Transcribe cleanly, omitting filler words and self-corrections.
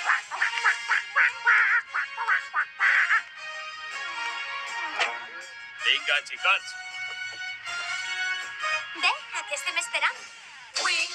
Vinga, xicots. Bé, a què estem esperant? Winx